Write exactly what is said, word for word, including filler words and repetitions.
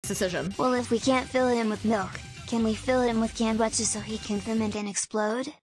next decision. Well, if we can't fill it in with milk, can we fill it in with kombucha so he can ferment and explode?